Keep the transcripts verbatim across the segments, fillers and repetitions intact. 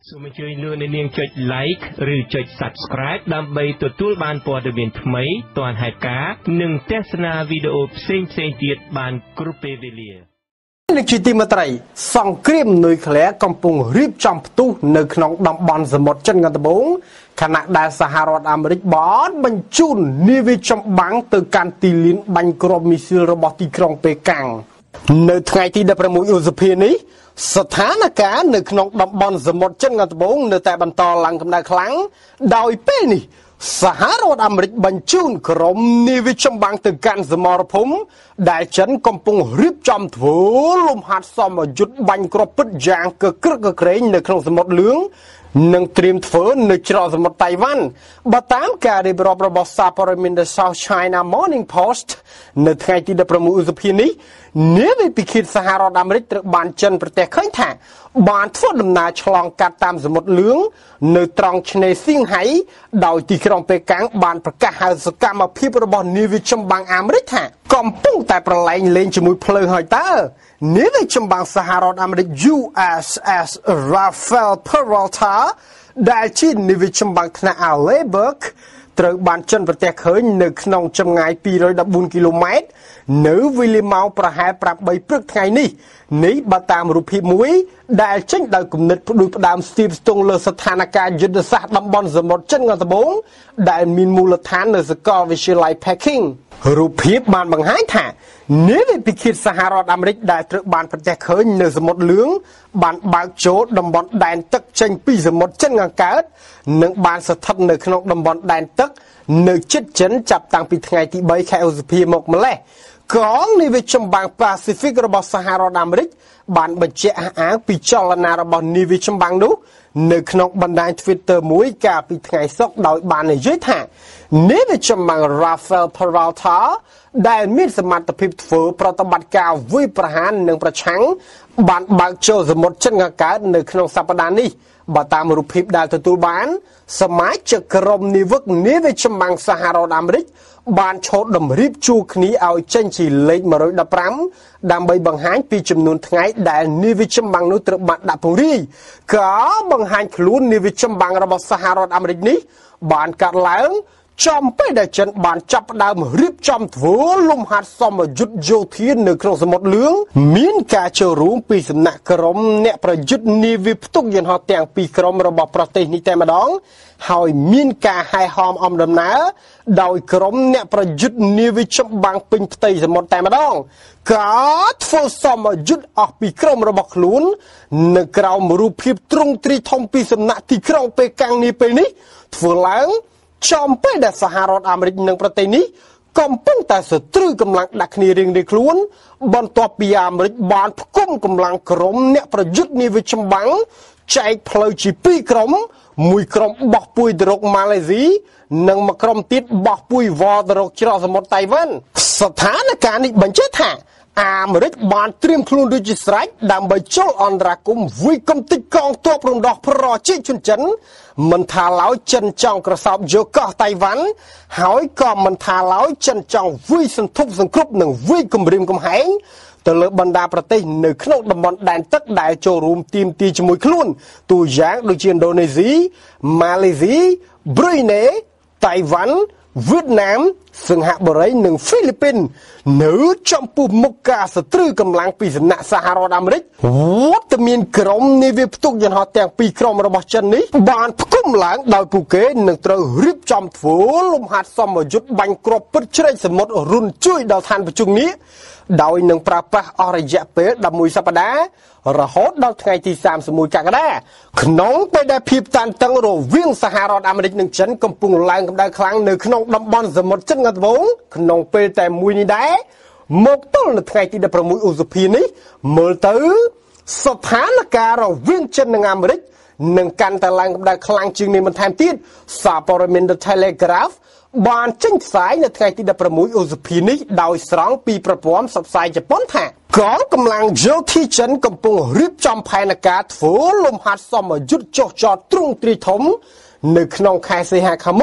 សូមអញ្ជើញលោកអ្នកនាងចុច like ឬចុច subscribe ដើម្បីទទួលបានព័ត៌មានថ្មីទាន់ហេតុការណ៍និងទស្សនាវីដេអូផ្សេងៗទៀតបានគ្រប់ពេលវេលាលោកជាទីមេត្រីសង្គ្រាមនុយក្លេអ៊ែរកំពុងរៀបចំផ្ទុះនៅក្នុងតំបន់សមុទ្រចិនខាងត្បូងខណៈដែលសហរដ្ឋអាមេរិកបានបញ្ជូននាវាចម្បាំងទៅកាន់ទីលានបាញ់គ្រាប់មីស៊ីលរបស់ទីក្រុងប៉េកាំងនៅថ្ងៃទីដប់ប្រាំមួយឧសភានេះស្ថានភាពនៅក្នុងតំបន់សមុទ្រចិនខាងត្បូងនៅតែបន្តឡើងកម្ដៅខ្លាំងដោយពេលនេះសហរដ្ឋអាមេរិកបញ្ជូនក្រុមនាវាចម្បាំងទៅកាន់សមរភូមិដែលចិនកំពុងរៀបចំធ្វើលំហាត់សមយុទ្ធបាញ់គ្រាប់ពិតយ៉ាងកក្រឹកកក្រែងនៅក្នុងសមុទ្រលឿងនិងត្រៀមធ្វើនៅច្រកសមុទ្រតៃវ៉ាន់បើតាមការរៀបរាប់របស់សារព័ត៌មាន The South China Morning Post នៅថ្ងៃទីដប់ប្រាំមួយឧសភានេះនាវាពិឃាតសហរដ្ឋអាមេរិកត្រូវបានចិនប្រទះឃើញថាបានធ្វើដំណើរឆ្លងកាត់តាមសមុទ្រលឿងនៅត្រង់ឆ្នេរសៀងហៃដោយទីក្រុងប៉េកាំងបានប្រកាសហៅសកម្មភាពរបស់នាវាចម្បាំងអាមេរិកថាកំពុងតែប្រឡែងលេងជាមួយភ្លើងហើយតើនាវាចម្បាំងសហរដ្ឋអាមេរិក U S S RFA Khmer ដែលជានាវាចម្បាំងថ្នាក់ Alberg ត្រូវបានចិនប្រទះឃើញនៅក្នុងចម្ងាយពីររយដប់បួនគីឡូម៉ែត្រនៅវេលាម៉ោងប្រហែលប្រាំបីព្រឹកថ្ងៃនេះនេះបើតាមរូបភាពមួយដែលចេញដោយគំនិតផ្ដួចផ្ដើមស្ទាបស្ទង់លើស្ថានភាពយុទ្ធសាស្ត្រតំបន់សមុទ្រចិនខាងត្បូងដែលមានមូលដ្ឋាននៅសាកលវិទ្យាល័យ Peking រូបភាពបានបង្ហាញថានាវាពិឃាតសហរដ្ឋអាមេរិកដែលត្រូវបានប្រទះឃើញនៅសមុទ្រលឿងបានបើកចូលតំបន់ដែនទឹកចេញពីសមុទ្រចិនខាងកើតនិងបានស្ថិតនៅក្នុងតំបន់ដែនទឹកនៅជិតចិនចាប់តាំងពីថ្ងៃទីបីខែឧសភាមកម្លេះកងនាវាចម្បាំង Pacific របស់សហរដ្ឋអាមេរិកបានបញ្ជាក់អះអាងពីចលនារបស់នាវាចម្បាំងនោះនៅក្នុងបណ្ដាញ Twitter មួយកាលពីថ្ងៃសុក្រដោយបាននិយាយថានាវាចម្បាំង Rafael Peralta ដែលមានសមត្ថភាពធ្វើប្រតិបត្តិការវាយប្រហារនិងប្រឆាំងបានបើកចូលសមុទ្រចិនខាងកើតនៅក្នុងសប្តាហ៍នេះបើតាមរូបភាពដែលទទួលបានសមាជិកក្រុមនាវិកនាវាចម្បាំងសហរដ្ឋអាមេរិកបានឈរតម្រៀបជួរគ្នាឲ្យចេញជាលេខមួយរយដប់ប្រាំដើម្បីបង្ហាញពីចំនួនថ្ងៃដែលនាវាចម្បាំងនោះត្រូវបានដាក់ពង្រាយក៏បង្ហាញខ្លួននាវាចម្បាំងរបស់សហរដ្ឋអាមេរិកនេះបានកាត់ឡើងចំពេលដែលចិនបានចាប់ផ្ដើមរៀបចំធ្វើលំហាត់សមយុទ្ធយោធានៅក្នុងសមុទ្រលឿងមានការចូលរួមពីសំណាក់ក្រុមអ្នកប្រយុទ្ធនាវាផ្ទុកយន្តហោះទាំងពីរក្រុមរបស់ប្រទេសនេះតែម្ដងហើយមានការហែហមអំដំណើរដោយក្រុមអ្នកប្រយុទ្ធនាវាចម្បាំងពេញផ្ទៃសមុទ្រតែម្ដងក៏ធ្វើសមយុទ្ធអស់ពីក្រុមរបស់ខ្លួននៅក្រោមរូបភាពទ្រង់ទ្រីធំពីសំណាក់ទីក្រុងប៉េកាំងនេះពេលនេះធ្វើឡើងចំពេលដែលសហរដ្ឋអាមេរិកនិងប្រទេសនេះកំពុងតែសត្រូវកម្លាំងដាក់គ្នារៀងៗខ្លួនបន្ទាប់ពីអាមេរិកបានផ្គុំកម្លាំងក្រុមអ្នកប្រយុទ្ធនាវាចម្បាំងចែកផ្លូវជាពីរក្រុមមួយក្រុមបោះពួយទៅរកម៉ាឡេស៊ីនិងមួយក្រុមទៀតបោះពួយវល់ទៅរកច្រកសមុទ្រតៃវ៉ាន់ស្ថានភាពនេះបញ្ជាក់ថាអាមេរិកបានត្រៀមខ្លួនរួចជាស្រេចដើម្បីចូលអន្តរាគមន៍វាយកំទេចកងទ័ពរំដោះប្រជាជនចិនមិនថាឡើយចិនចង់ក្រសោបយកកោះតៃវ៉ាន់ហើយក៏មិនថាឡើយចិនចង់វាយសន្ធប់សង្គ្រប់និងវាយគំរាមកំហែងទៅលើបណ្ដាប្រទេសនៅក្នុងតំបន់ដែនទឹកដែលចូលរួមទាមទារជាមួយខ្លួនទូយ៉ាងដូចជាឥណ្ឌូនេស៊ីម៉ាឡេស៊ីប្រ៊ុយណេតៃវ៉ាន់វៀតណាមសិង្ហបុរីនិងហ្វីលីពីននៅចំពោះមុខការសត្រូវកម្លាំងពីសំណាក់សហរដ្ឋអាមេរិកវត្តមានក្រុមនាវាផ្ទុកយន្តហោះទាំងពីរក្រុមរបស់ចិននេះបានផ្គុំឡើងដោយពួកគេនឹងត្រូវរៀបចំធ្វើលំហាត់សមយុទ្ធបាញ់គ្រាប់ពិតជ្រែកសមុទ្ររុនជួយដល់ឋានប្រជុំនេះដោយនឹងប្រើប្រាស់អស់រយៈពេលដប់មួយសប្តាហ៍រហូតដល់ថ្ងៃទីសាមសិបមួយកក្កដាក្នុងពេលដែលភាពតានតឹងរវាងសហរដ្ឋអាមេរិកនិងចិនកំពុងឡើងកម្ដៅខ្លាំងនៅក្នុងតំបន់សមុទ្រចិនខាងត្បូងក្នុងពេលតែមួយនេះដែរមកទល់នៅថ្ងៃទីដប់ប្រាំមួយឧសភានេះមើលទៅស្ថានភាពរវាងចិននិងអាមេរិកនឹងកាន់តែឡើងកម្ដៅខ្លាំងជាងនេះបន្ថែមទៀតសារព័ត៌មាន The Telegraph បានចេញផ្សាយនៅថ្ងៃទីដប់ប្រាំមួយឧសភានេះដោយស្រង់ពីប្រព័ន្ធផ្សព្វផ្សាយជប៉ុនថាកងកម្លាំងយោធាចិនកំពុងរៀបចំផែនការធ្វើលំហាត់សមយុទ្ធចុះចតទ្រង់ទ្រាយធំនៅក្នុងខែសីហាខាងមុខ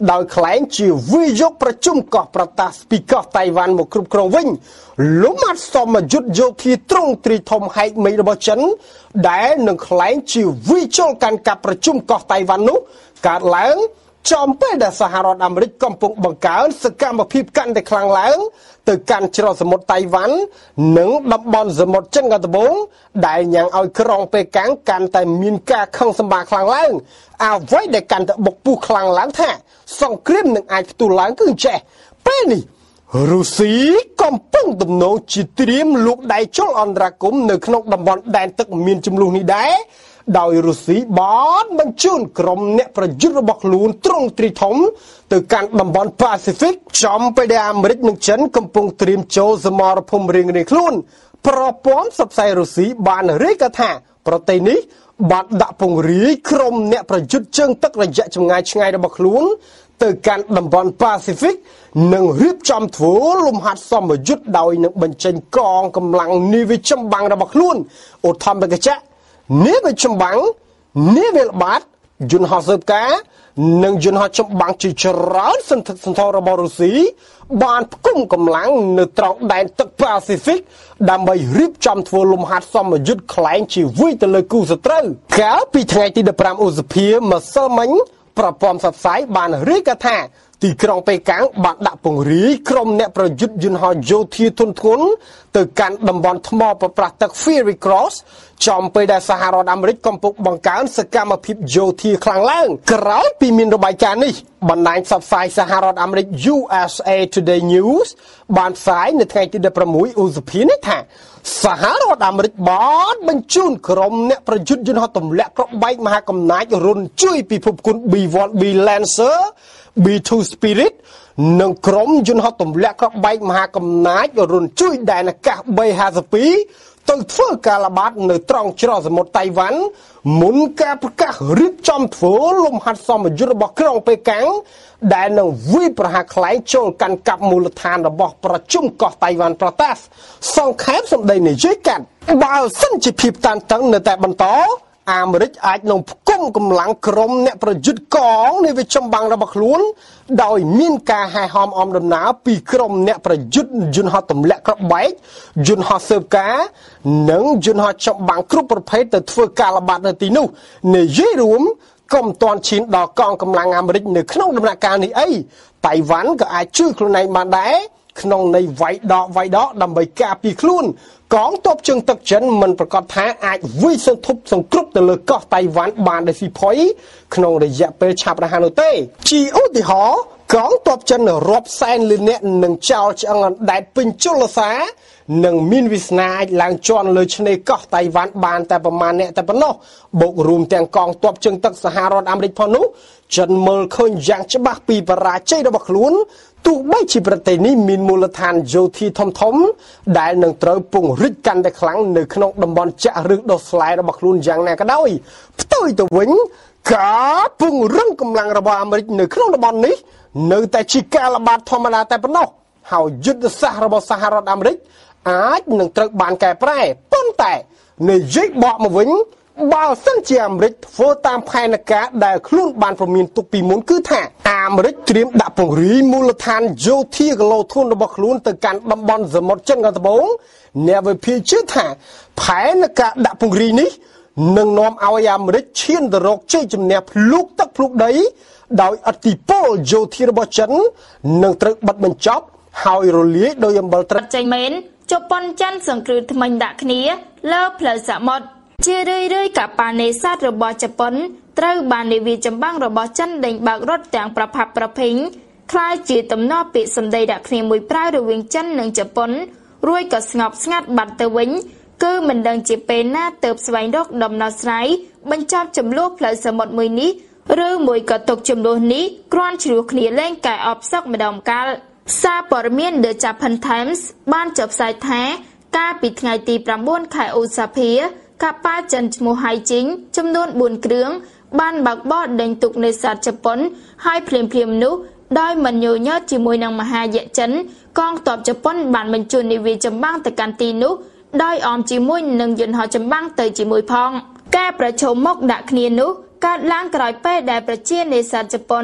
ដោយខ្លែងជាវិយកប្រជុំកោះប្រតាសពីកោះតៃវ៉ាន់មកគ្រប់គ្រងវិញលំហាត់សមយុទ្ធយោធាទ្រង់ទ្រីធំហែកមេរបស់ចិនដែលនឹងខ្លែងជាវិជុលកាន់កាប់ប្រជុំកោះតៃវ៉ាន់នោះកើតឡើងចំពេលដែលសហរដ្ឋអាមេរិកកំពុងបង្កើនសកម្មភាពកាន់តែខ្លាំងឡើងទៅកាន់ច្រកសមុទ្រតៃវ៉ាន់និងតំបន់សមុទ្រចិនខាងត្បូងដែលញ៉ាំងឲ្យក្រុងប៉េកាំងកាន់តែមានការខឹងសម្បារខ្លាំងឡើងអ្វីដែលកាន់តែបុកពុះខ្លាំងឡើងថាសង្គ្រាមនឹងអាចផ្ទុះឡើងគឺចេះពេលនេះរុស្ស៊ីកំពុងទំនោរជាត្រៀមលូកដៃជលអន្តរាគមន៍នៅក្នុងតំបន់ដែនទឹកមានចំនួននេះដែរដោយរុស្ស៊ីបានបញ្ជូនក្រុមអ្នកប្រយុទ្ធរបស់ខ្លួនទ្រង់ទ្រីធំទៅកាន់តំបន់ប៉ាស៊ីហ្វិកចំពេលដែលអាមេរិកនិងចិនកំពុងត្រៀមចូលសមរភូមិរៀងៗខ្លួនប្រព័ន្ធផ្សព្វផ្សាយរុស្ស៊ីបានរាយការណ៍ថាប្រទេសនេះបានដាក់ពង្រាយក្រុមអ្នកប្រយុទ្ធជើងទឹករយៈចម្ងាយឆ្ងាយរបស់ខ្លួនទៅកាន់តំបន់ប៉ាស៊ីហ្វិកនិងរៀបចំធ្វើលំហាត់សមយុទ្ធដោយនឹងបញ្ចេញកងកម្លាំងនាវាចម្បាំងរបស់ខ្លួនឧទ្ធម្ភាគចក្រនាវាចម្បាំងនាវាល្បាតយន្តហោះស៊ើបការនិងយន្តហោះចម្បាំងជាច្រើនសន្ធឹកសន្ធាប់របស់រុស្ស៊ីបានផ្គុំកម្លាំងនៅត្រង់ដែនទឹកប៉ាស៊ីហ្វិកដើម្បីរៀបចំធ្វើលំហាត់សមយុទ្ធខ្លែងជាវិយទៅលើគូសត្រូវកាលពីថ្ងៃទីដប់ប្រាំឧសភាម្សិលមិញប្រព័ន្ធផ្សព្វផ្សាយបានរាយការណ៍ថាទីក្រុងប៉េកាំងបានដាក់ពង្រាយក្រុមអ្នកប្រយុទ្ធយន្តហោះយោធាធុនធ្ងន់ទៅកាន់តំបន់ថ្មប្រប្រាស់ទឹក Ferry Cross ចំពេលដែលសហរដ្ឋអាមេរិកកំពុងបង្កើនសកម្មភាពយោធាខ្លាំងឡើងក្រោយពីមានរបាយការណ៍នេះបណ្ដាញផ្សព្វផ្សាយសហរដ្ឋអាមេរិក U S A Today News បានផ្សាយនៅថ្ងៃទីដប់ប្រាំមួយឧសភានេះថាសហរដ្ឋអាមេរិកបានបញ្ជូនក្រុមអ្នកប្រយុទ្ធយន្តហោះទម្លាក់គ្រាប់បែកមហាកំណាចរុនជួយពិភពគុណ B one B Lancer B two Spirit និងក្រុមយន្តហោះទម្លាក់គ្រាប់បែកមហាកំណាចរុនជួយដែនអាកាស B fifty-two ទៅធ្វើការល្បាតនៅត្រង់ច្រកសមុទ្រតៃវ៉ាន់មុនការប្រកាសរៀបចំធ្វើលំហាត់សមយុទ្ធរបស់ក្រុងប៉េកាំងដែលនឹងវាយប្រហារខ្លែងចូលកាន់កាប់មូលដ្ឋានរបស់ប្រជុំកោះតៃវ៉ាន់ប្រតាសសង្ខេបសម្ដីនិយាយកាត់បើសិនជាភាពតានតឹងនៅតែបន្តអាមេរិកអាចនឹងផ្គុំកម្លាំងក្រុមអ្នកប្រយុទ្ធកងនៃវិចម្បាំងរបស់ខ្លួនដោយមានការហែហមអមដំណើរពីក្រុមអ្នកប្រយុទ្ធយន្តហោះទម្លាក់គ្រាប់បែកយន្តហោះស៊ើបការនិងយន្តហោះចម្បាំងគ្រប់ប្រភេទទៅធ្វើការល្បាតនៅទីនោះនិយាយរួមកុំតាន់ឈានដល់កងកម្លាំងអាមេរិកនៅក្នុងដំណាក់កាលនេះអីតៃវ៉ាន់ក៏អាចជួយខ្លួនឯងបានដែរក្នុងន័យវាយដកវាយដកដើម្បីការពារខ្លួនកងទ័ពជើងទឹកចិនមិនប្រកាសថាអាចវាយសន្ធប់សង្គ្រប់ទៅលើកោះតៃវ៉ាន់បានដោយស៊ីផុយក្នុងរយៈពេលឆាប់រហ័សនោះទេជាឧទាហរណ៍កងទ័ពចិនរាប់សែនលាននាក់នឹងចោលឆ្អឹងអណ្ដែតពេញជលសានឹងមានវាសនាអាចឡើងជាន់លើឆ្នេរកោះតៃវ៉ាន់បានតែប្រមាណអ្នកតែប៉ុណ្ណោះបូករួមទាំងកងទ័ពជើងទឹកសហរដ្ឋអាមេរិកផងនោះចិនមើលឃើញយ៉ាងច្បាស់ពីបរាជ័យរបស់ខ្លួនទោះបីជាប្រទេសនេះមានមូលដ្ឋានយោធាធំធំដែលនឹងត្រូវពង្រីកកាន់តែខ្លាំងនៅក្នុងតំបន់ចាក់ឬដោះស្លែរបស់ខ្លួនយ៉ាងណាក៏ដោយផ្ទុយទៅវិញការពង្រឹងកម្លាំងរបស់អាមេរិកនៅក្នុងតំបន់នេះនៅតែជាការល្បាតធម្មតាតែប៉ុណ្ណោះហើយយុទ្ធសាស្ត្ររបស់សហរដ្ឋអាមេរិកអាចនឹងត្រូវបានកែប្រែប៉ុន្តែនិយាយបកមកវិញបើសិនជាអាមេរិកធ្វើតាមផែនការដែលខ្លួនបានព្រមានទុកពីមុនគឺថាអាមេរិកត្រៀមដាក់ពង្រាយមូលដ្ឋានយោធាគីឡូធុនរបស់ខ្លួនទៅកាន់តំបន់សមុទ្រចិនខាងត្បូងអ្នកវិភាគជឿថាផែនការដាក់ពង្រាយនេះនឹងនាំឲ្យអាមេរិកឈានទៅរកជ័យជំនះភ្លុកទឹកភ្លុកដីដោយអធិពលយោធារបស់ចិននឹងត្រូវបិទបញ្ចប់ហើយរលាយដោយអំបិលត្រាច់ចេញមែនជប៉ុនចិនសង្គ្រោះថ្មិញដាក់គ្នាលើផ្លូវសមុទ្រជារឿយរឿយកប៉ាល់នេសាទរបស់ជប៉ុនត្រូវបាននាវាចម្បាំងរបស់ចិនដេញបើករត់ទាំងប្រផាប់ប្រភិញคล้ายជាទំនាស់ពាក្យសម្ដីដាក់គ្នាមួយប្រៅរវាងចិននិងជប៉ុនរួចក៏ស្ងប់ស្ងាត់បាត់ទៅវិញគឺមិនដឹងជាពេលណាទើបស្វែងរកដំណោះស្រាយបញ្ចប់ចំនួនផ្លូវសមុទ្រមួយនេះឬមួយក៏ទុកចំនួននេះគ្រាន់ជ្រោះគ្នាលែងកែអបសឹកម្ដងកាលសារព័ត៌មាន The Japan Times បានចុះផ្សាយថាកាលពីថ្ងៃទីប្រាំបួនខែឧសភាកប៉ាល់ចិនឈ្មោះហៃជីងចំនួនបួនគ្រឿងបានបើកបរដេញទុកនេសាទជប៉ុនហើយភ្លាមភ្លាមនោះដោយមិនញញើតជាមួយនឹងមហាយៈចិនកងទ័ពជប៉ុនបានបញ្ជូននាវាចម្បាំងទៅកាន់ទីនោះដោយអមជាមួយនឹងយន្តហោះចម្បាំងទៅជាមួយផងការប្រជុំមុខដាក់គ្នានោះកើតឡើងក្រោយពេលដែលប្រជានេសាទជប៉ុន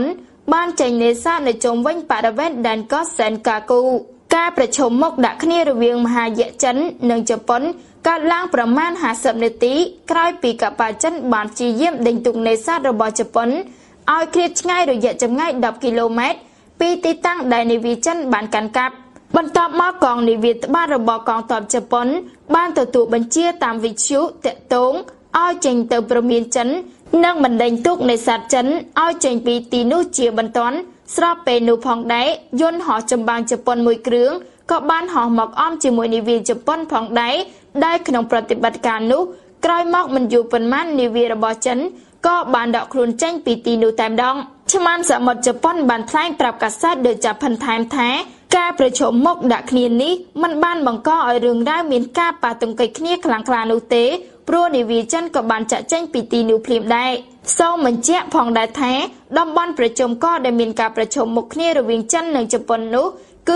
បានចេញនេសាទនៅជុំវិញបរិវេណដែនកោះសែនកាគូការប្រជុំមុខដាក់គ្នារវាងមហាយៈចិននិងជប៉ុនកើតឡើងប្រមាណห้าสิบនាទីក្រោយពីកប៉ាល់ចិនបានព្យាយាមដេញទូកនេសាទរបស់ជប៉ុនឲ្យឃ្លាតឆ្ងាយរយៈចម្ងាយដប់គីឡូម៉ែត្រពីទីតាំងដែលនាវាចិនបានកាន់កាប់បន្ទាប់មកកងនាវាត្បាតរបស់កងទ័ពជប៉ុនបានទទួលបញ្ជាតាមវិទ្យុតាក់ទងឲ្យចេញទៅព្រមានចិននិងបណ្ដេញទូកនេសាទចិនឲ្យចេញពីទីនោះជាបន្ទាន់ស្របពេលនោះផងដែរយន្តហោះចម្បាំងជប៉ុនមួយគ្រឿងក៏បានហោះមកអមជាមួយនាវាជប៉ុនផងដែរដែលក្នុងប្រតិបត្តិការនោះក្រោយមកមិនយូរប៉ុន្មាននាវារបស់ចិនក៏បានដកខ្លួនចេញពីទីនោះតែម្ដងឆ្មាំសមុទ្រជប៉ុនបានថ្លែងប្រាប់កាសែត The Japan Times ថាការប្រជុំមុខដាក់គ្នានេះមិនបានបង្កឲ្យរឿងរ៉ាវមានការប៉ះទង្គិចគ្នាខ្លាំងក្លានោះទេព្រោះនាវាចិនក៏បានចាក់ចេញពីទីនោះភ្លាមដែរសូមបញ្ជាក់ផងដែរថាតំបន់ប្រជុំកដែលមានការប្រជុំមុខគ្នារវាងចិននិងជប៉ុននោះគឺ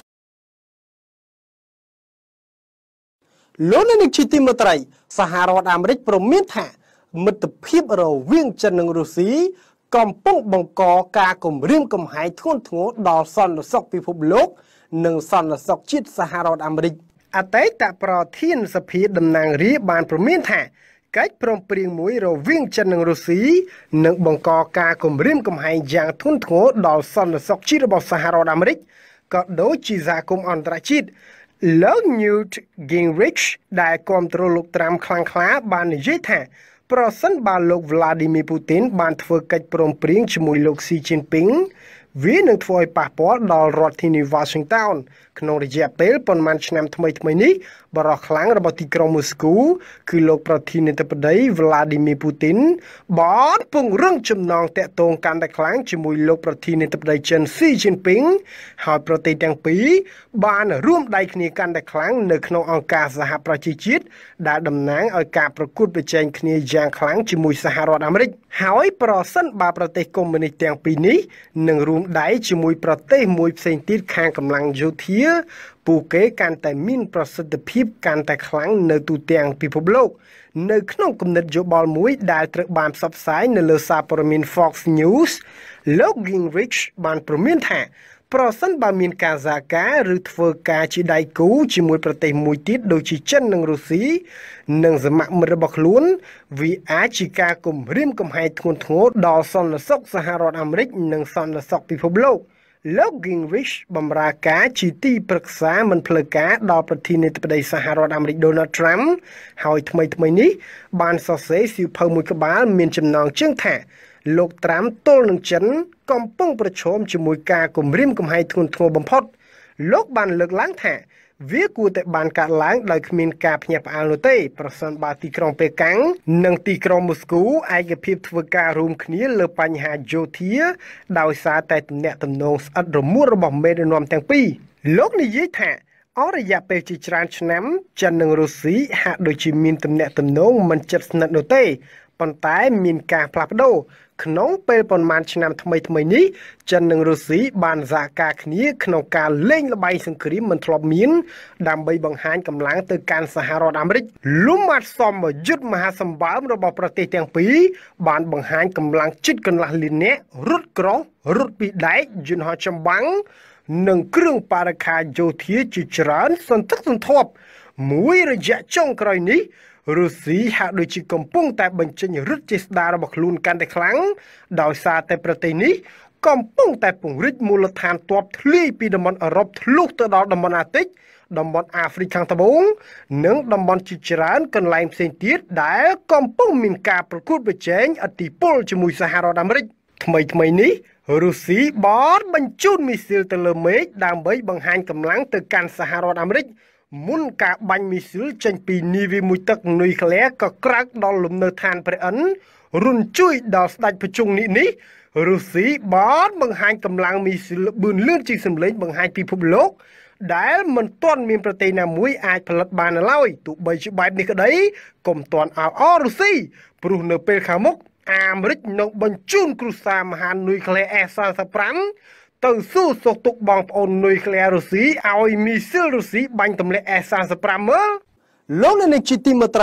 លោកនាយកជាទីមេត្រីសហរដ្ឋអាមេរិកព្រមានថាមិត្តភាពរវាងចិននិងរុស្ស៊ីកំពុងបង្កការគំរាមកំហែងធ្ងន់ធ្ងរដល់សន្តិសុខពិភពលោកនិងសន្តិសុខជាតិសហរដ្ឋអាមេរិកអតីតប្រធានសភាតំណាងរាស្ត្របានព្រមានថាកិច្ចព្រមព្រៀងមួយរវាងចិននិងរុស្ស៊ីនឹងបង្កការគំរាមកំហែងយ៉ាងធ្ងន់ធ្ងរដល់សន្តិសុខជាតិរបស់សហរដ្ឋអាមេរិកក៏ដូចជាសហគមន៍អន្តរជាតិលោក Newt Gingrich ដែលគ្រប់គ្រងលោកត្រាំខ្លាំងក្លាបាននិយាយថាប្រសិនបើលោក Vladimir Putin បានធ្វើកិច្ចព្រមព្រៀងជាមួយលោក Xi Jinping វានឹងធ្វើឲ្យប៉ះពាល់ដល់រដ្ឋធានី Washington ក្នុងរយៈពេលប៉ុន្មានឆ្នាំថ្មីៗនេះបរិះខ្លាំងរបស់ទីក្រុង Moscow គឺលោកប្រធានាធិបតី Vladimir Putin បានពង្រឹងចំណងតាក់ទងកាន់តែខ្លាំងជាមួយលោកប្រធានាធិបតីចិន Xi Jinping ហើយប្រទេសទាំងពីរបានរួមដៃគ្នាកាន់តែខ្លាំងនៅក្នុងអង្គការសហប្រជាជាតិដែលតំណាងឲ្យការប្រកួតប្រជែងគ្នាយ៉ាងខ្លាំងជាមួយសហរដ្ឋអាមេរិកហើយប្រសិនបើប្រទេសកុម្មុយនីសទាំងពីរនេះនឹងរួមដៃជាមួយប្រទេសមួយផ្សេងទៀតខាងកម្លាំងយោធាពួកគេកាន់តែមានប្រសិទ្ធភាពកាន់តែខ្លាំងនៅទូទាំងពិភពលោកនៅក្នុងគំនិតយោបល់មួយដែលត្រូវបានផ្សព្វផ្សាយនៅលើសារព័ត៌មាន Fox News លោក Gingrich បានព្រមានថាប្រសិនបើមានការសហការឬធ្វើការជាដៃគូជាមួយប្រទេសមួយទៀតដូចជាចិននិងរុស្ស៊ីនិងសមាមិត្តរបស់ខ្លួនវាអាចជាការគំរាមកំហែងធ្ងន់ធ្ងរដល់សន្តិសុខសហរដ្ឋអាមេរិកនិងសន្តិសុខពិភពលោកលោក Gingrich បម្រើការជាទីប្រឹក្សាមិនផ្លូវការដល់ប្រធានាធិបតីសហរដ្ឋអាមេរិក Donald Trump ហើយថ្មីៗនេះបានសរសេរសៀវភៅមួយក្បាលមានចំណងជើងថាលោកត្រាំទល់នឹងចិនកំពុងប្រឈមជាមួយការគំរាមកំហែងធ្ងន់ធ្ងរបំផុតលោកបានលើកឡើងថាវាគួរតែបានកាត់ឡើងដោយគ្មានការភ្ញាក់ផ្អើលនោះទេប្រសិនបើទីក្រុងប៉េកាំងនិងទីក្រុងមូស្គូឯកភាពធ្វើការរួមគ្នាលើបញ្ហាយោធាដោយសារតែទំនាក់ទំនងស្អិតរមួតរបស់មេដឹកនាំទាំងពីរលោកនិយាយថាអស់រយៈពេលជាច្រើនឆ្នាំចិននិងរុស្ស៊ីហាក់ដូចជាមានទំនាក់ទំនងមិនជិតស្និទ្ធនោះទេប៉ុន្តែមានការផ្លាស់ប្ដូរក្នុងពេលប៉ុន្មានឆ្នាំថ្មីថ្មីនេះចិននិងរុស្ស៊ីបានសហការគ្នាក្នុងការលេងល្បែងសង្គ្រាមមិនធ្លាប់មានដើម្បីបង្ហាញកម្លាំងទៅកាន់សហរដ្ឋអាមេរិកលំមាត់សមយុទ្ធមហាសម្បើមរបស់ប្រទេសទាំងពីរបានបង្ហាញកម្លាំងជិតកន្លះលាននាក់រត់ក្រោះរត់ពីដែកយន្តហោះចម្បាំងនិងគ្រឿងបរិក្ខារយោធាជាច្រើនសន្ធឹកសន្ធាប់មួយរយៈចុងក្រោយនេះរុស្ស៊ីហាក់ដូចជាកំពុងតែបញ្ចេញឫទ្ធិចេស្តារបស់ខ្លួនកាន់តែខ្លាំងដោយសារតែប្រទេសនេះកំពុងតែពង្រីកមូលដ្ឋានទ័ពធ្លាយពីតំបន់អឺរ៉ុបធ្លុះទៅដល់តំបន់អាហ្រ្តិកតំបន់អាហ្វ្រិកខាងត្បូងនិងតំបន់ជាច្រើនកន្លែងផ្សេងទៀតដែលកំពុងមានការប្រកួតប្រជែងឥទ្ធិពលជាមួយសហរដ្ឋអាមេរិកថ្មីថ្មីនេះរុស្ស៊ីបានបញ្ជូនមីស៊ីលទៅលើមេឃដើម្បីបង្ហាញកម្លាំងទៅកាន់សហរដ្ឋអាមេរិកមុនការបាញ់មីស៊ីលចេញពីនាវាមួយទឹកនុយក្លេអ៊ែរក៏ក្រាក់ដល់លំនៅឋានព្រះឥន្ទរុនជួយដល់ស្ដេចប្រជុំនេះនេះរុស្ស៊ីបានបង្ហាញកម្លាំងមីស៊ីលបឿនលឿនជាងសម្លេងបង្ហាញពិភពលោកដែលមិនទាន់មានប្រទេសណាមួយអាចផលិតបាននៅឡើយទោះបីជាបែបនេះក្តីកុំទាន់អោអរុស្ស៊ីព្រោះនៅពេលខាងមុខអាមេរិកនឹងបញ្ជូនគ្រូសាមហានុយក្លេអ៊ែរ S សាមសិបប្រាំទៅសួរសុខទុក្ខបងប្អូននុយក្លេអ៊ែររុស្ស៊ីឲ្យមីស៊ីលរុស្ស៊ីបាញ់ទម្លាក់ S សាមសិបប្រាំមើលលោកនាយកជាទីមេត្រី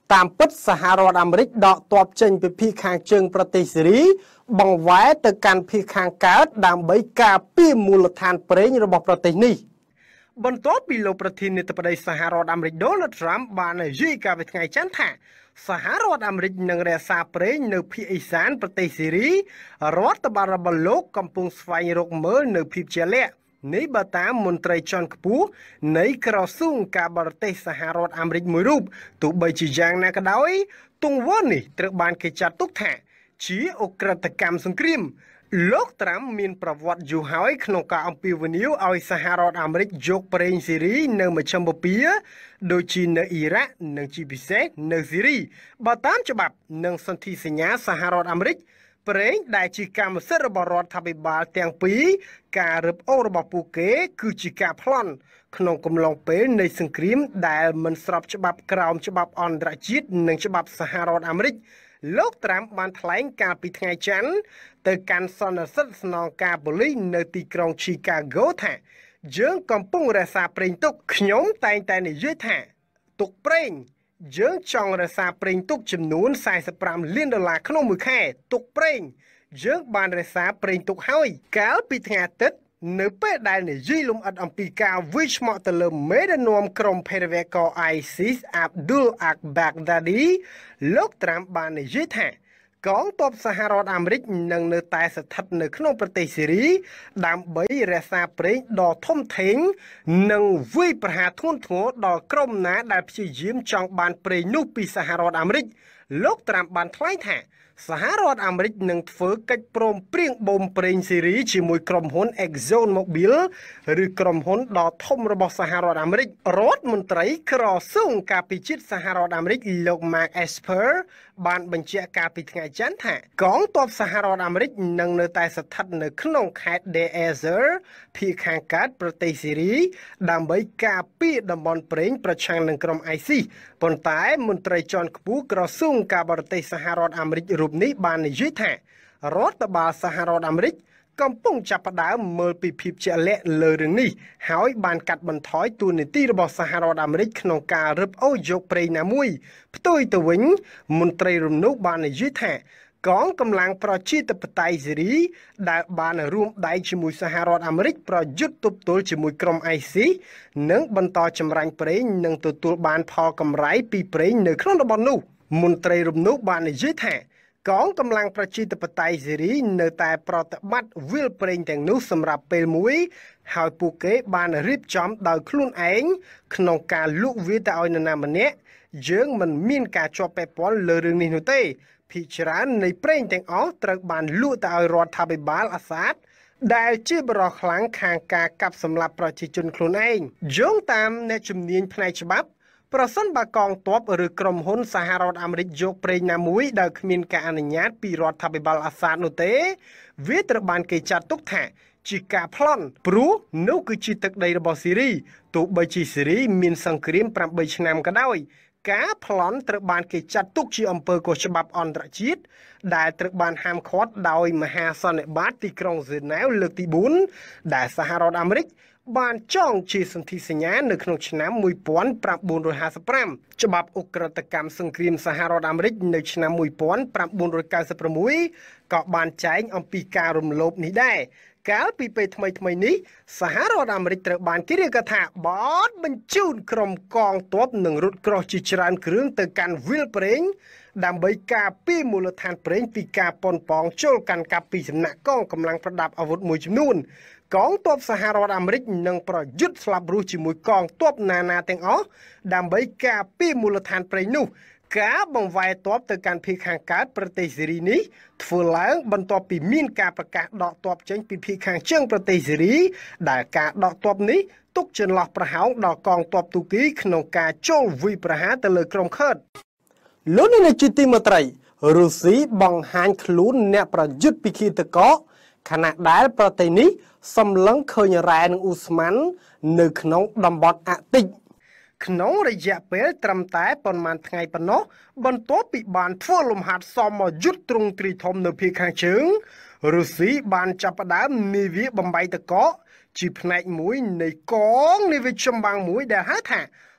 តាមពិតសហរដ្ឋអាមេរិកដកទ័ពចេញពីភាគខាងជើងប្រទេសសេរីបង្វែរទៅកាន់ភាគខាងកើតដើម្បីការពារមូលដ្ឋានប្រេងរបស់ប្រទេសនេះបន្ទាប់ពីលោកប្រធានាធិបតីសហរដ្ឋអាមេរិក Donald Trump បាននិយាយកាលពីថ្ងៃច័ន្ទថាសហរដ្ឋអាមេរិកនឹងរក្សាប្រេងនៅភាគឦសានប្រទេសសេរីរដ្ឋបាលរបស់លោកកំពុងស្វែងរកមើលនៅភាពជាក់លាក់នេះបើតាមមន្ត្រីជាន់ខ្ពស់នៃក្រសួងការបរទេសសហរដ្ឋអាមេរិកមួយរូបទោះបីជាយ៉ាងណាក៏ដោយទង្វើនេះត្រូវបានគេចាត់ទុកថាជាអក្រិតកម្មសង្គ្រាមលោកត្រាំមានប្រវត្តិយូរហើយក្នុងការអំពាវនាវឲ្យសហរដ្ឋអាមេរិកយកប្រេងសេរីនៅមជ្ឈមបូព៌ាដូចជានៅអ៊ីរ៉ាក់និងជាពិសេសនៅសេរីបើតាមច្បាប់និងសន្ធិសញ្ញាសហរដ្ឋអាមេរិកប្រេងដែលជាកម្មសិទ្ធិរបស់រដ្ឋាភិបាលទាំងពីរការរឹបអូសរបស់ពួកគេគឺជាការប្លន់ក្នុងកំឡុងពេលនៃសង្គ្រាមដែលមិនស្របច្បាប់ក្រោមច្បាប់អន្តរជាតិនិងច្បាប់សហរដ្ឋអាមេរិកលោកត្រាំបានថ្លែងកាលពីថ្ងៃច័ន្ទទៅកាន់សន្និសីទស្នងការប៉ូលីសនៅទីក្រុង Chicago ថាយើងកំពុងរក្សាប្រេងទុកខ្ញុំតែងតែនិយាយថាទុកប្រេងយើងចង់រក្សាប្រេងទុកចំនួនសែសិបប្រាំលានដុល្លារក្នុងមួយខែទុកប្រេងយើងបានរក្សាប្រេងទុកហើយកាលពីថ្ងៃអាទិត្យនៅពេលដែលនិយាយលំអិតអំពីការវិឆ្មក់ទៅលើមេដឹកនាំក្រុមភេរវករ ISIS Abdul al-Baghdadi លោកត្រាំបាននិយាយថាកងទ័ពសហរដ្ឋអាមេរិកនឹងនៅតែស្ថិតនៅក្នុងប្រទេសសេរីដើម្បីរក្សាប្រេងដ៏ធំធេងនិងវាយប្រហារធ្ងន់ធ្ងរដល់ក្រុមណាដែលព្យាយាមចង់បានប្រេងនោះពីសហរដ្ឋអាមេរិកលោកត្រាំបានថ្លែងថាសហរដ្ឋអាមេរិកនឹងធ្វើកិច្ចព្រមព្រៀងបូមប្រេងសេរីជាមួយក្រុមហ៊ុន ExxonMobil ឬក្រុមហ៊ុនដ៏ធំរបស់សហរដ្ឋអាមេរិករដ្ឋមន្ត្រីក្រសួងការពារជាតិសហរដ្ឋអាមេរិកលោក Mark Esper បានបញ្ជាក់កាលពីថ្ងៃច័ន្ទថាកងទ័ពសហរដ្ឋអាមេរិកនឹងនៅតែស្ថិតនៅក្នុងខេត្ត Deir ez-Zor ភាគខាងកើតប្រទេសសេរីដើម្បីការពារតំបន់ប្រេងប្រឆាំងនឹងក្រុម ISIS ប៉ុន្តែមន្ត្រីជាន់ខ្ពស់ក្រសួងការបរទេសសហរដ្ឋអាមេរិករូបនេះបាននិយាយថារដ្ឋបាលសហរដ្ឋអាមេរិកកំពុងចាប់ផ្ដើមមើលពីភាពជាក់លាក់លើរឿងនេះហើយបានកាត់បន្ថយទូនាទីរបស់សហរដ្ឋអាមេរិកក្នុងការរឹបអូសយកប្រេងណាមួយផ្ទុយទៅវិញមន្ត្រីរំនោះបាននិយាយថាកងកម្លាំងប្រជាធិបតេយ្យសេរីដែលបានរួមដៃជាមួយសហរដ្ឋអាមេរិកប្រយុទ្ធទប់ទល់ជាមួយក្រុម ISIS និងបន្តចម្រាញ់ប្រេងនិងទទួលបានផលកម្រៃពីប្រេងនៅក្នុងតំបន់នោះមន្ត្រីរំនោះបាននិយាយថាកងកម្លាំងប្រជាធិបតេយ្យសេរីនៅតែប្រតិបត្តិវិលប្រេងទាំងនោះសម្រាប់ពេលមួយហើយពួកគេបានរៀបចំដោយខ្លួនឯងក្នុងការលក់វាទៅឲ្យនរណាម្នាក់យើងមិនមានការជាប់ពាក់ព័ន្ធលើរឿងនេះនោះទេភាគច្រើននៃប្រេងទាំងអស់ត្រូវបានលក់ទៅឲ្យរដ្ឋាភិបាលអាសាតដែលជាបរិះខ្លាំងខាងការកាប់សម្លាប់ប្រជាជនខ្លួនឯងយោងតាមអ្នកជំនាញផ្នែកច្បាប់ប្រសិនបើកងទ័ពឬក្រុមហ៊ុនសហរដ្ឋអាមេរិកយកប្រេងណាមួយដែលគ្មានការអនុញ្ញាតពីរដ្ឋាភិបាលអាសាតនោះទេវាត្រូវបានគេចាត់ទុកថាជាការប្លន់ព្រោះនោះគឺជាទឹកដីរបស់សេរីទោះបីជាសេរីមានសង្គ្រាមប្រាំបីឆ្នាំក៏ដោយការប្លន់ត្រូវបានគេចាត់ទុកជាអំពើខុសច្បាប់អន្តរជាតិដែលត្រូវបានហាមឃាត់ដោយមហាសន្និបាតទីក្រុងហ្សឺណែវលើកទីបួនដែលសហរដ្ឋអាមេរិកបានចងជាសន្ធិសញ្ញានៅក្នុងឆ្នាំmột nghìn chín trăm năm mươi lămច្បាប់អ ுக ្រិតកម្មសង្គ្រាមសហរដ្ឋអាមេរិកនៅឆ្នាំmột nghìn chín trăm chín mươi sáuក៏បានចែងអំពីការរំលោភនេះដែរកាលពីពេលថ្មីថ្មីនេះសហរដ្ឋអាមេរិកត្រូវបានគេរាយការណ៍ថាបទបញ្ជូនក្រុមកងទ័ពនិងរថក្រោះជាច្រើនគ្រឿងទៅកាន់វិលប្រេងដើម្បីការពារមូលដ្ឋានប្រេងពីការប៉ុនប៉ងចូលកាន់កាប់ពីសំណាក់កងកម្លាំងប្រដាប់អាវុធមួយចំនួនកងទ័ពសហរដ្ឋអាមេរិកនឹងប្រយុទ្ធស្លាប់រស់ជាមួយកងទ័ពនានាទាំងអស់ដើម្បីការពារមូលដ្ឋានប្រេងនោះការបង្វែរទ័ពទៅកាន់ភាគខាងកើតប្រទេសសេរីនេះធ្វើឡើងបន្ទាប់ពីមានការប្រកាសដកទ័ពចេញពីភាគខាងជើងប្រទេសសេរីដែលការដកទ័ពនេះទុកចន្លោះប្រហោងដល់កងទ័ពទូគីក្នុងការចូលវាយប្រហារទៅលើក្រុមខឺតលោកនាយកទីមេត្រីរុស្ស៊ីបង្ហាញខ្លួនអ្នកប្រយុទ្ធពីឃាតករខណៈដែលប្រទេសនេះសម្លឹងឃើញរ៉ែនិងអ៊ូស្មាននៅក្នុងតំបន់អាក់ទិកក្នុងរយៈពេលត្រឹមតែប៉ុន្មានថ្ងៃប៉ុណ្ណោះបន្ទាប់ពីបានធ្វើលំហាត់សមមកយុទ្ធទ្រង់ទ្រីធំនៅភាគខាងជើងរុស្ស៊ីបានចាប់ផ្ដើមនាវាបំបីតកជាផ្នែកមួយនៃកងនាវាចម្បាំងមួយដែលហៅថា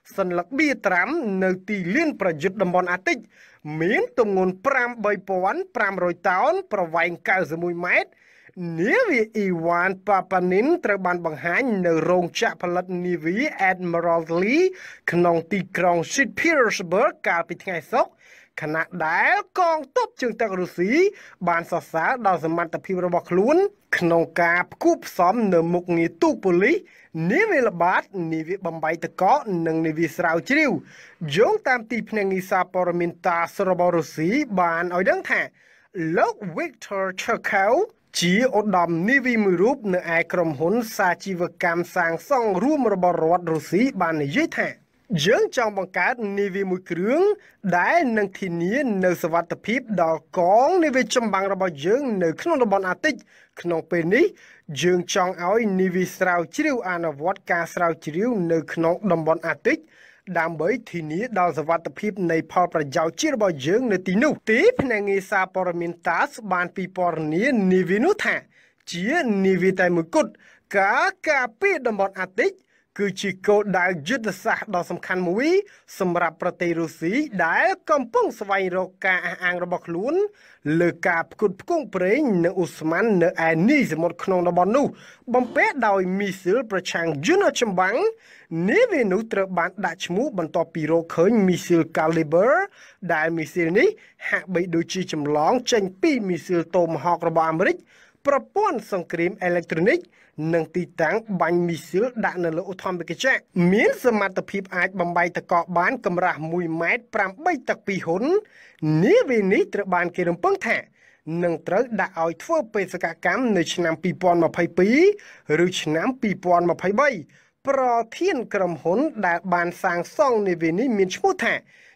សន្លឹកបៀត្រាំនៅទីលានប្រយុទ្ធតំបន់អាទិកមានទម្ងន់ប្រាំបីពាន់ប្រាំរយតោនប្រវែងកៅសិបមួយម៉ែត្រនាវាអ៊ីវ៉ានប៉ាប៉ានីនត្រូវបានបង្ហាញនៅរោងចក្រផលិតនាវា Admiralty ក្នុងទីក្រុង Saint Petersburg កាលពីថ្ងៃសុក្រខណៈដែលកងទ័ពជើងទឹករុស្ស៊ីបានសរសើរដល់សមត្ថភាពរបស់ខ្លួនក្នុងការផ្គូផ្សំនៅមុខងារទូកប៉ូលីសនាវាល្បាតនាវាបំបីទឹកកកនិងនាវាស្រាវជ្រាវយោងតាមទីភ្នាក់ងារសារព័ត៌មានតាសរបស់រុស្ស៊ីបានឲ្យដឹងថាលោក Victor Cherkov ជាឧត្តមនាវីមួយរូបនៅឯក្រុមហ៊ុនសាជីវកម្មសាងសង់រួមរបស់រដ្ឋរុស្ស៊ីបាននិយាយថាយើងចង់បង្កើតនាវាមួយគ្រឿងដែលនឹងធានានូវសុវត្ថិភាពដល់កងនាវាចម្បាំងរបស់យើងនៅក្នុងតំបន់អាទិកក្នុងពេលនេះយើងចង់ឲ្យនាវាស្រាវជ្រាវអនុវត្តការស្រាវជ្រាវនៅក្នុងតំបន់អាទិកដើម្បីធានាដល់សុវត្ថិភាពនៃផលប្រយោជន៍ជាតិរបស់យើងនៅទីនោះទីភ្នាក់ងារសារព័ត៌មានតាសបានពិពណ៌នានាវានោះថាជានាវាតែមួយគត់ការការពារតំបន់អាទិកគឺជាគោលដៅយុទ្ធសាស្ត្រដ៏សំខាន់មួយសម្រាប់ប្រទេសរុស្ស៊ីដែលកំពុងស្វែងរកការអះអាងរបស់ខ្លួនលើការផ្គត់ផ្គង់ប្រេងនិងឧស្ម័ននៅឯនីសមុទ្រក្នុងតំបន់នោះបំពាក់ដោយមីស៊ីលប្រឆាំងយន្តចម្បាំងនាវានោះត្រូវបានដាក់ឈ្មោះបន្ទាប់ពីរកឃើញមីស៊ីល Caliber ដែលមីស៊ីលនេះហាក់បីដូចជាចម្លងចេញពីមីស៊ីលតូម៉ាហករបស់អាមេរិកប្រព័ន្ធសង្គ្រាមអេឡិចត្រូនិកនិងទីតាំងបាញ់មីស៊ីលដាក់នៅលើឧទ្ធម្ភាគចក្រមានសមត្ថភាពអាចបំបីទឹកកកបានកម្រាស់មួយម៉ែត្រប្រាំបីទឹកពីរហ៊ុននាវានេះត្រូវបានគេរំពឹងថានឹងត្រូវដាក់ឲ្យធ្វើបេសកកម្មនៅឆ្នាំពីរពាន់ម្ភៃពីរឬឆ្នាំពីរពាន់ម្ភៃបីប្រធានក្រុមហ៊ុនដែលបានសាងសង់នាវានេះមានឈ្មោះថា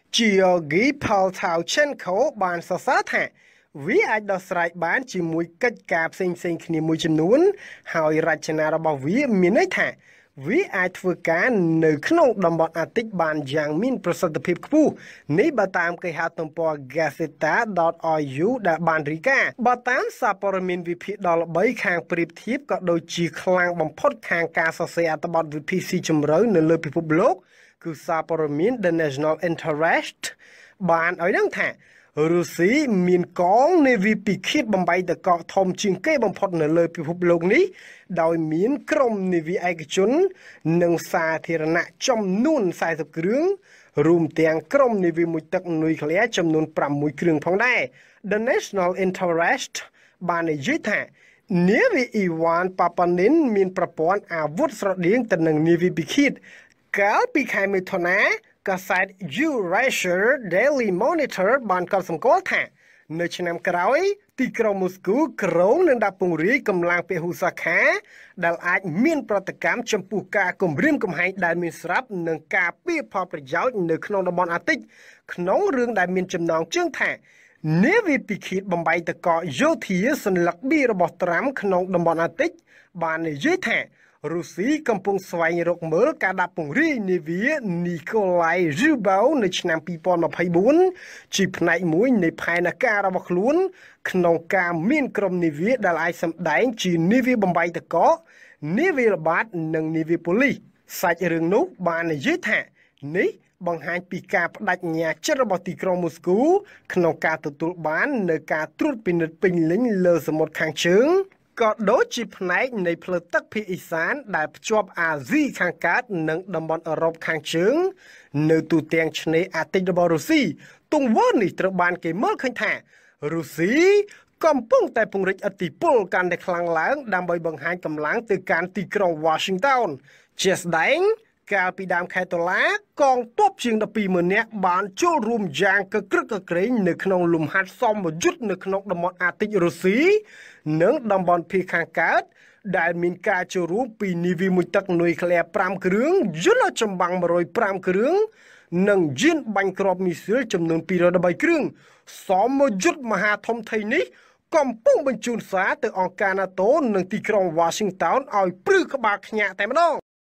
Georgy Paltauchenko បានសរសើរថាវាអាចដោះស្រាយបានជាមួយកិច្ចការផ្សេងៗគ្នាមួយចំនួនហើយរចនារបស់វាមានន័យថាវាអាចធ្វើការនៅក្នុងតំបន់អាទិកបានយ៉ាងមានប្រសិទ្ធភាពខ្ពស់នេះបើតាមគេហទំព័រ gazeta ដត អ យូ ដែលបានរាយការណ៍បើតាមសារព័ត៌មានវិភាគដ៏ល្បីខាងប្រៀបធៀបក៏ដូចជាខ្លាំងបំផុតខាងការសរសេរអត្ថបទវិភាគស៊ីជម្រៅនៅលើពិភពលោកគឺសារព័ត៌មាន The National Interest បានឲ្យដឹងថារុស្ស៊ីមានកងនាវីពិឃាតបំបីទឹកកកធំជាងគេបំផុតនៅលើពិភពលោកនេះដោយមានក្រុមនាវីឯកជននិងសាធារណៈចំនួនសែសិបគ្រឿងរួមទាំងក្រុមនាវីមួយទឹកនុយក្លេអ៊ែរចំនួនប្រាំមួយគ្រឿងផងដែរ The National Interest បាននិយាយថានាវីអ៊ីវ៉ានប៉ាប៉ានីនមានប្រព័ន្ធអាវុធស្រដៀងទៅនឹងនាវីពិឃាតកាលពីខែមិថុនាកាសែត Eurasia Daily Monitor បានកត់សម្គាល់ថានៅឆ្នាំក្រោយទីក្រុងមូស្គូក្រុងនឹងដាក់ពង្រាយកម្លាំងពហុសាខាដែលអាចមានប្រតិកម្មចំពោះការគំរាមកំហែងដែលមានស្រាប់និងការពារផលប្រយោជន៍នៅក្នុងតំបន់អាទិកក្នុងរឿងដែលមានចំណងជើងថានាវីពិឃាតបំបីទឹកកកយោធាសន្លឹកបៀរបស់ត្រាំក្នុងតំបន់អាទិកបាននិយាយថារុស្ស៊ីកំពុងស្វែងរកមើលការដាក់ពង្រាយនាវា Nikolai Zhubov នៅឆ្នាំពីរពាន់ម្ភៃបួនជាផ្នែកមួយនៃផែនការរបស់ខ្លួនក្នុងការមានក្រុមនាវាដែលអាចសម្ដែងជានាវាបំបីទឹកកកនាវាល្បាតនិងនាវាប៉ូលីសសាច់រឿងនោះបាននិយាយថានេះបង្ហាញពីការបដិញ្ញាចិត្តរបស់ទីក្រុងមូស្គូក្នុងការទទួលបាននូវការត្រួតពិនិត្យពេញលេញលើសមុទ្រខាងជើងក៏ដូចជាផ្នែកនៃផ្លូវទឹកភាគឦសានដែលភ្ជាប់អាស៊ីខាងកើតនិងតំបន់អឺរ៉ុបខាងជើងនៅទូទាំងឆ្នេរអាទិករបស់រុស្ស៊ីទង្វើនេះត្រូវបានគេមើលឃើញថារុស្ស៊ីកំពុងតែពង្រីកឥទ្ធិពលកាន់តែខ្លាំងឡើងដើម្បីបង្ហាញកម្លាំងទៅកាន់ទីក្រុង Washington ជាស្ដែងកាលពីដើមខែតុលាកងទ័ពជាងដប់ពីរម៉ឺននាក់បានចូលរួមយ៉ាងកក្រឹកកក្រែងនៅក្នុងលំហាត់សមយុទ្ធនៅក្នុងតំបន់អាទិករុស្ស៊ីនិងតំបន់ភាគខាងកើតដែលមានការចូលរួមពីនាវីមួយទឹកនុយក្លេអ៊ែរប្រាំគ្រឿងយន្តចម្បាំងមួយរយប្រាំគ្រឿងនិងយានបាញ់គ្រាប់មីស៊ីលចំនួនពីររយដប់បីគ្រឿងសមយុទ្ធមហាធំធេងនេះកំពុងបញ្ជូនសារទៅអង្គការ NATO និងទីក្រុង Washington ឲ្យព្រឺក្បាលខ្ញាក់តែម្ដង